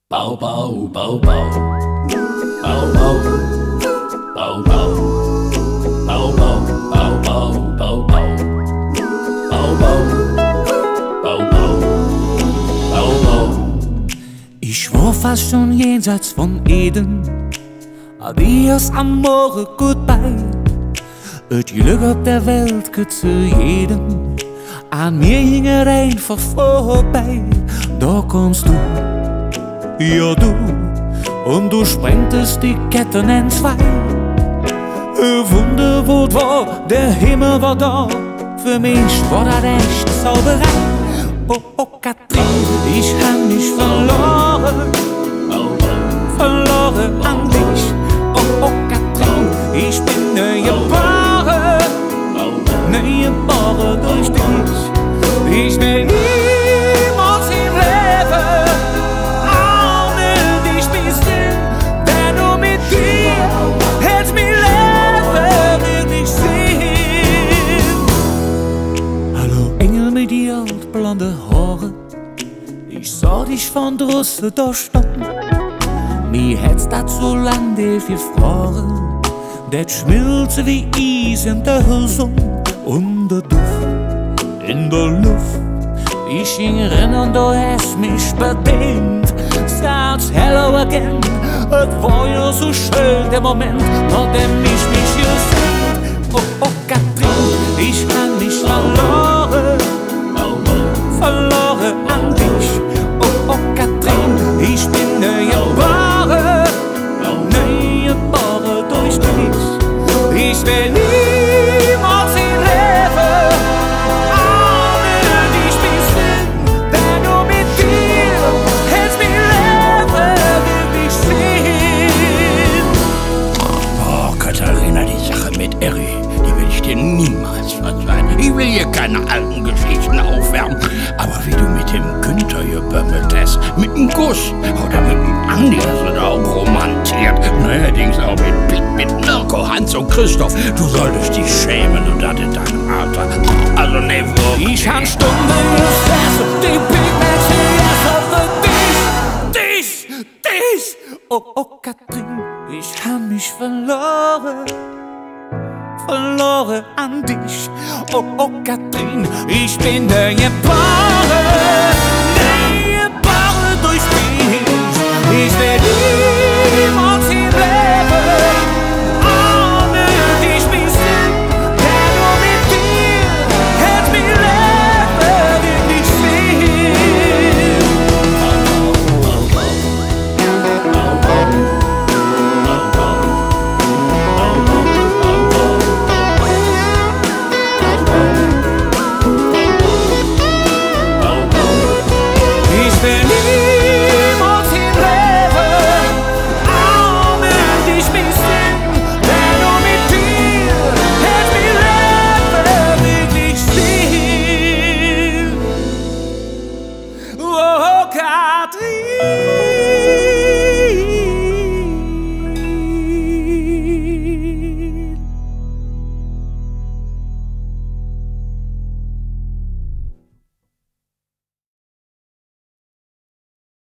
Bau, bau, bau, bau. Bau, bau. Bau, bau. Bau, bau, bau, bau, bau, bau. Bau, bau. Bau, bau. Bau, bau. Ich war fast schon jenseits von Eden. Adios, Amore, goodbye. Het Glück auf der Welt gehört zu jedem. An mir hing er einfach vorbei. Da kommst du, ja du, und du sprengtest die Ketten entzwei. Wunder, wo es war, der Himmel war da. Für mich war das echt Zauberei. Oh, oh, Katrin, ich hab mich verloren. Verloren an dich. Oh, oh, Katrin, ich bin geboren. Geboren durch dich. Ich will niemals im Leben ohne dich missen, denn nur mit dir hält mein Leben wirklich Sinn. Hallo Engel mit die altblonde Haare, ich sah dich von draussen da stehen. Mir hätt's dat so lang dir viel Fragen, det schmilzt wie Eis in der Sonne und der Duft in der Luft. Ich ging rennen und du hast mich bedient. Starts hello again. Es war ja so schön der Moment, nachdem ich mich gesehen. Oh, oh, Katrin, ich hab mich verloren. Verloren an dich. Oh, oh, Katrin, ich bin geboren. Geboren durch dich. Ich will niemals im Leben ohne dich missen, denn nur mit dir hält mein Leben wirklich Sinn. Oh, Katharina, die Sache mit Eri, die will ich dir niemals verzeihen. Ich will hier keine alten Geschichten aufwärmen, aber wie du mit dem Günther gebömmelt hast, mit dem Guss oder mit dem Andi hast du da auch romantiert. Neuerdings auch mit Mirko, Hans und Christoph. Du solltest dich schämen und das in deinem Alter. Also ne, wirklich. Ich hab Stunden gefressen, die Big Macs hier dich. Oh, oh, Katrin, ich hab mich verloren. Verloren an dich. Oh, oh, Katrin, ich bin geboren.